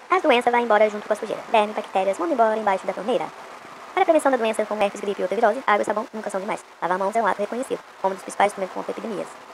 As doenças vão embora junto com a sujeira. Verme, bactérias vão embora embaixo da torneira. Para a prevenção da doença como herpes, gripe e outra virose, água e sabão nunca são demais. Lavar mãos é um ato reconhecido como um dos principais instrumentos contra epidemias.